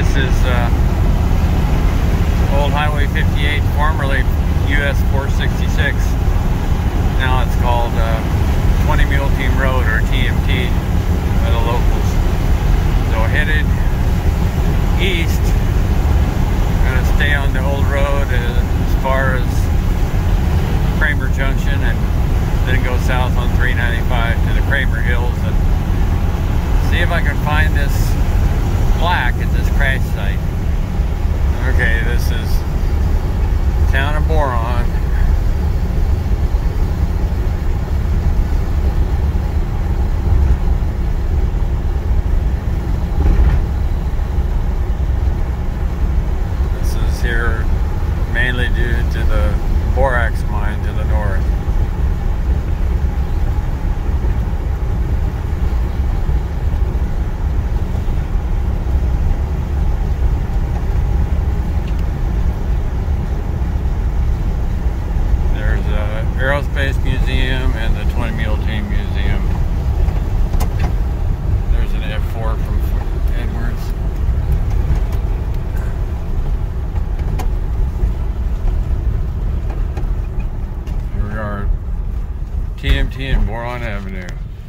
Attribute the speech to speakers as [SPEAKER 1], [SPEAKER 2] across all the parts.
[SPEAKER 1] This is old Highway 58, formerly US 466. Now it's called 20 Mule Team Road, or TMT by the locals. So headed east, I'm going to stay on the old road as far as Kramer Junction, and then go south on 395 to the Kramer Hills and see if I can find this plaque at this crash site. Okay, this is town of Boron. This is here mainly due to the borax mine to the north. Aerospace Museum and the 20 Mule Team Museum. There's an F4 from Edwards. Here we are, TMT and Boron Avenue.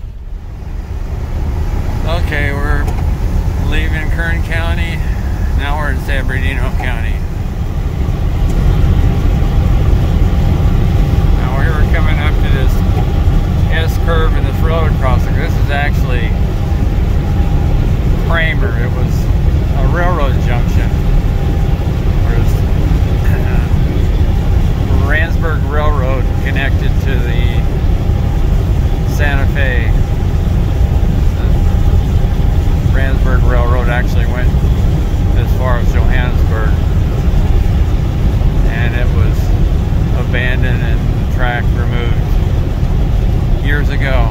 [SPEAKER 1] Okay, we're leaving Kern County. Now we're in San Bernardino County. Coming up to this S-curve in this road crossing. This is actually Kramer. It was a railroad junction. Whereas Randsburg Railroad connected to the Santa Fe. The Randsburg Railroad actually went as far as Johannesburg. And it was abandoned and track removed years ago.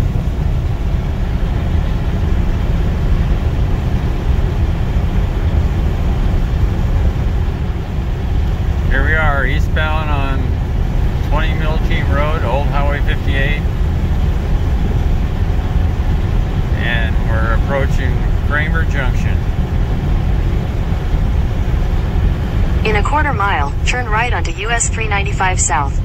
[SPEAKER 1] Here we are, eastbound on 20 Mule Team Road, old Highway 58. And we're approaching Kramer Junction.
[SPEAKER 2] In a quarter mile, turn right onto US 395 South.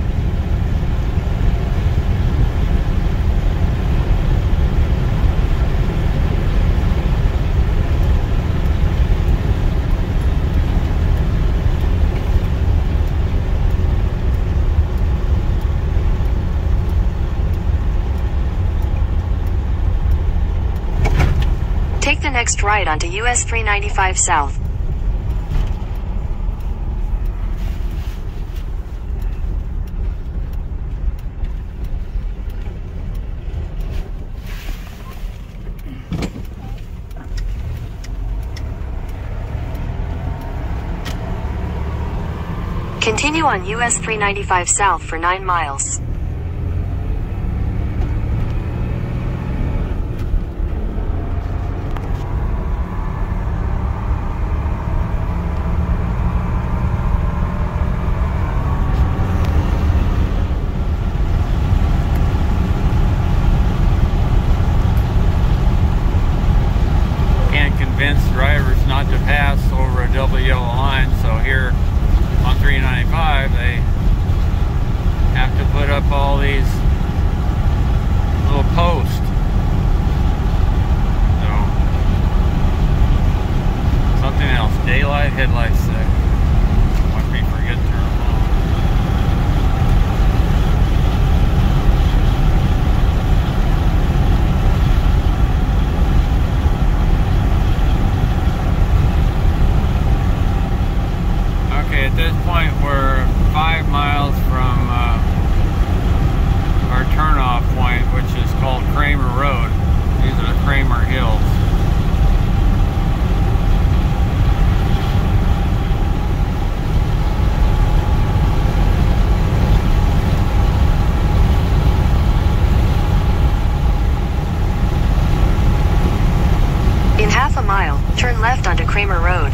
[SPEAKER 2] Take the next right onto US 395 South. Continue on US 395 South for 9 miles.
[SPEAKER 1] Can't convince drivers not to pass over a double yellow line, so here on 395 they have to put up all these little posts. So something else, daylight headlights once we forget to turn them on. Okay, at this point we're 5 miles from our turnoff point, which is called Kramer Road. These are the Kramer Hills.
[SPEAKER 2] In half a mile, turn left onto Kramer Road.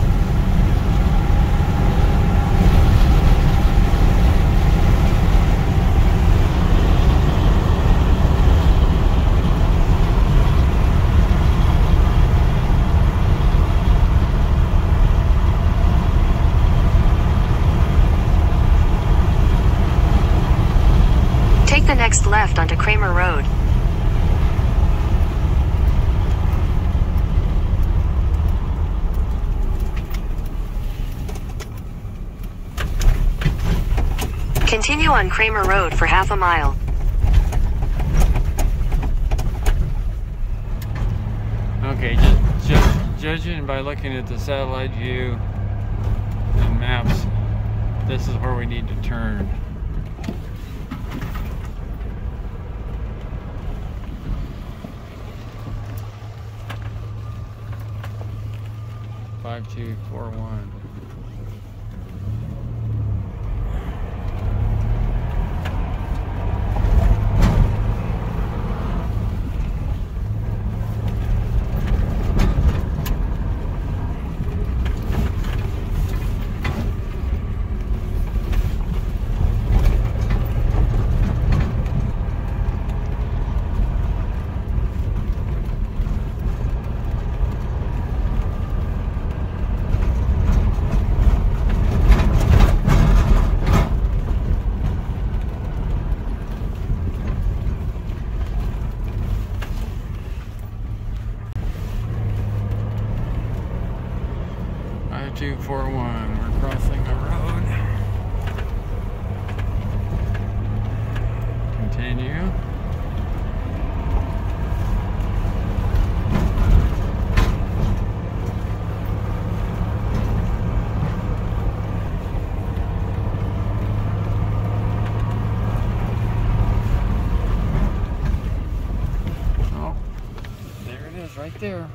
[SPEAKER 2] left onto Kramer Road. Continue on Kramer Road for half a mile.
[SPEAKER 1] Okay, just judging by looking at the satellite view and maps, this is where we need to turn. Five, 2, 4, 1. Five, 2, 4, 1. We're crossing the road. Continue. Oh, there it is, right there.